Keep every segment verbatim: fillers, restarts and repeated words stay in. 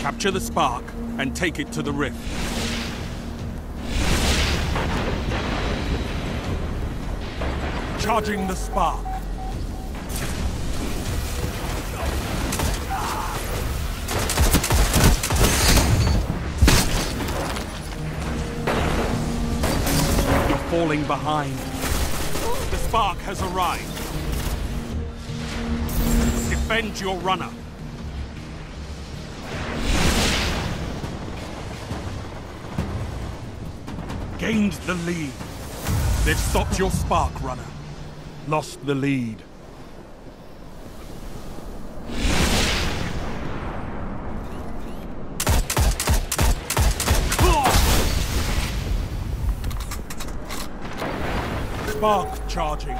Capture the spark and take it to the rift. Charging the spark. You're falling behind. The spark has arrived. Defend your runner. Gained the lead. They've stopped your spark, runner. Lost the lead. Spark charging.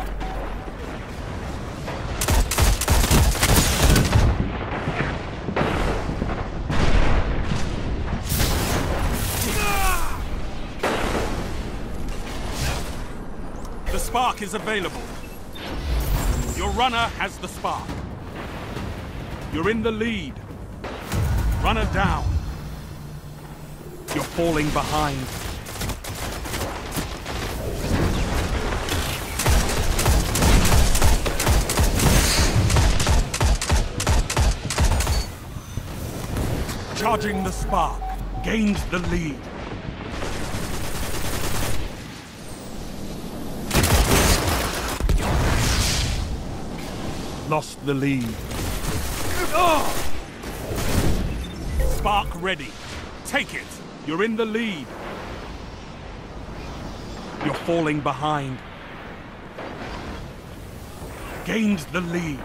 The spark is available. Your runner has the spark. You're in the lead. Runner down. You're falling behind. Charging the spark. Gained the lead. Lost the lead. Oh! Spark ready. Take it. You're in the lead. You're falling behind. Gained the lead.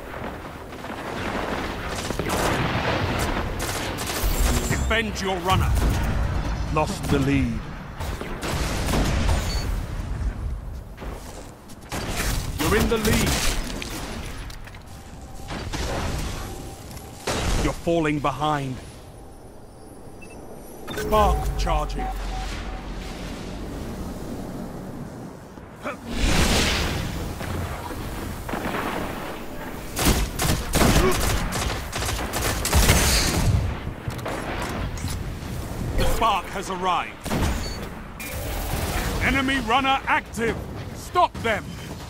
Defend your runner. Lost the lead. You're in the lead. You're falling behind. Spark charging. The spark has arrived. Enemy runner active. Stop them.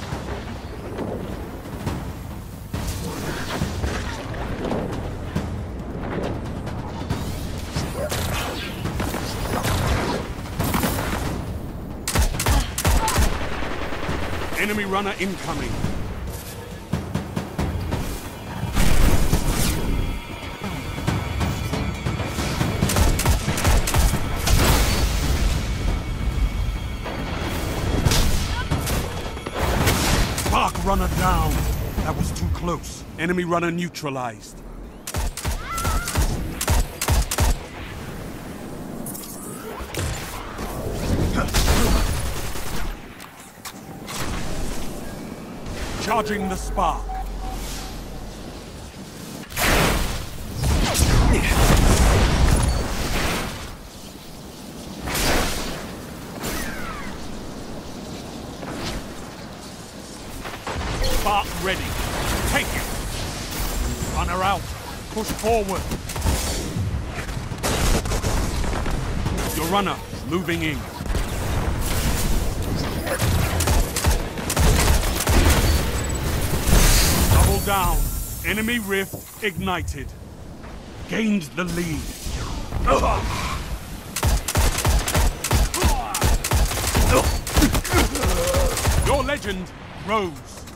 Enemy runner incoming. Spark runner down. That was too close. Enemy runner neutralized. Charging the spark. Spark ready. Take it. Runner out. Push forward. Your runner moving in. Down. Enemy rift ignited. Gained the lead. Your legend rose.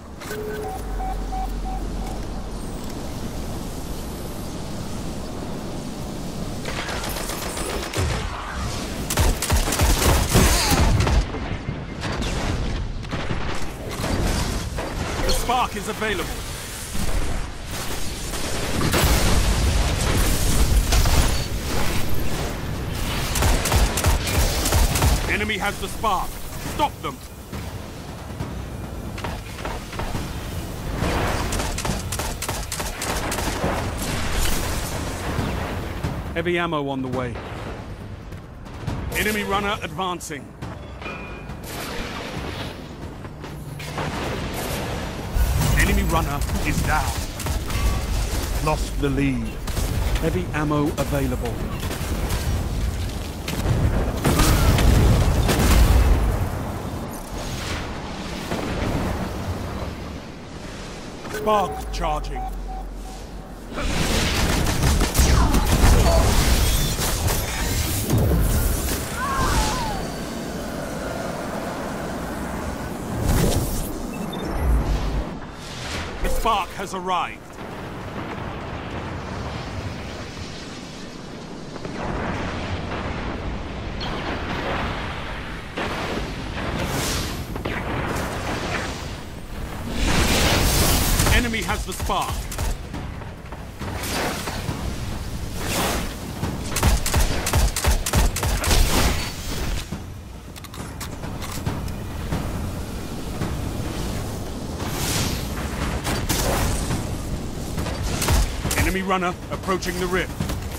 The spark is available. Enemy has the spark. Stop them. Heavy ammo on the way. Enemy runner advancing. Enemy runner is down. Lost the lead. Heavy ammo available. Spark charging. The spark has arrived. Enemy has the spark. Enemy runner approaching the rift.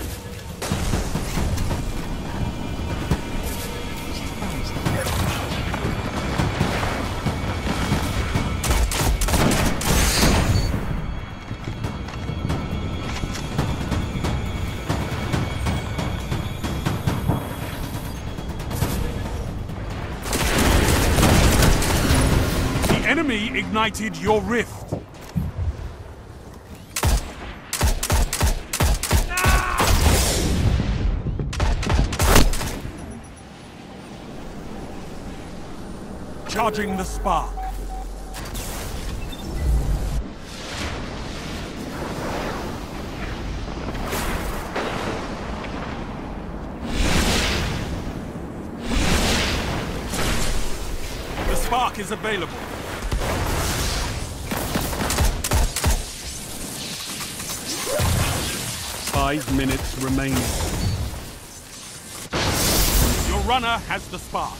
Enemy ignited your rift. Charging the spark. The spark is available. Five minutes remaining. Your runner has the spark.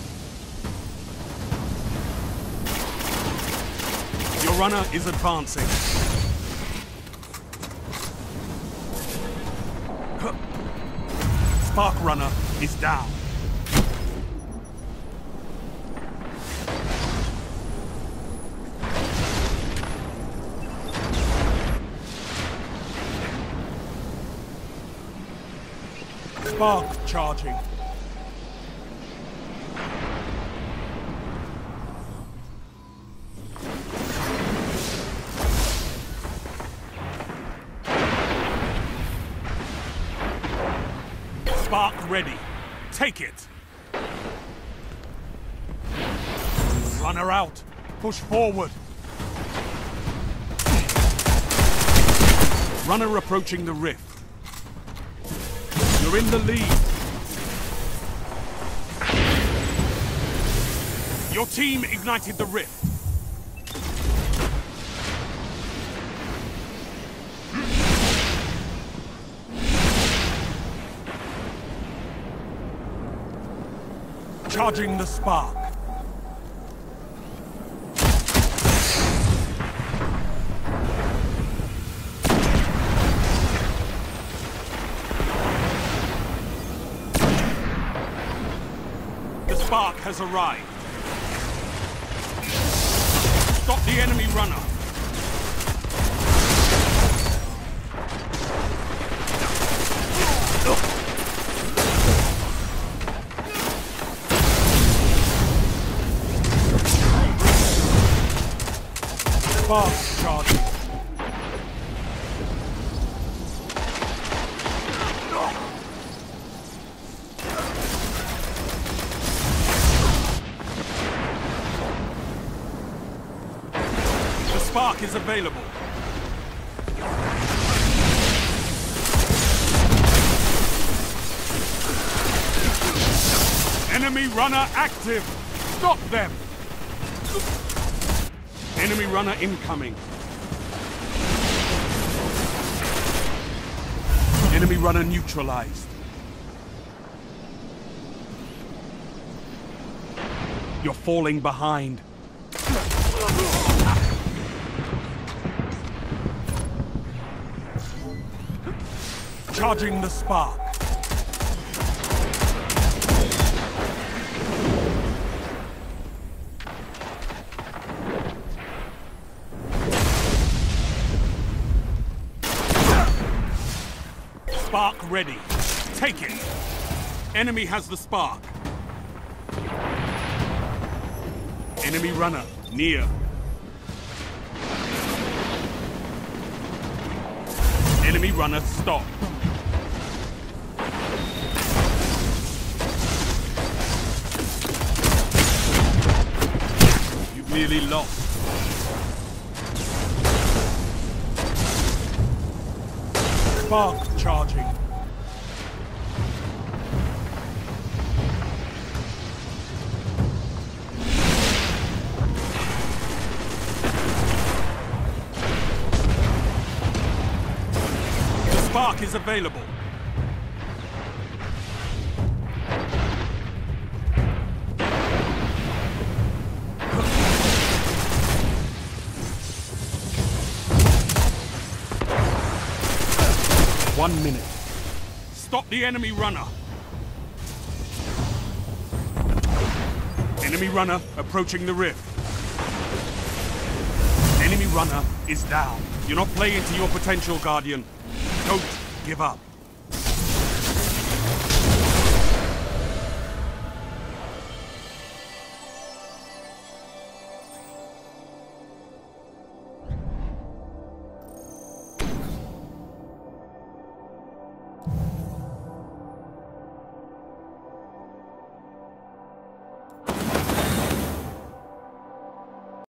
Your runner is advancing. Spark runner is down. Spark charging. Spark ready. Take it. Runner out. Push forward. Runner approaching the rift. You're in the lead. Your team ignited the rift. Charging the spark. The spark has arrived. Stop the enemy runner. Spark charging. The spark is available. Enemy runner active. Stop them. Enemy runner incoming. Enemy runner neutralized. You're falling behind. Charging the spark. Spark ready. Take it. Enemy has the spark. Enemy runner near. Enemy runner stop. You've nearly lost. Spark charging. The spark is available. One minute. Stop the enemy runner. Enemy runner approaching the rift. Enemy runner is down. You're not playing to your potential, Guardian. Don't give up.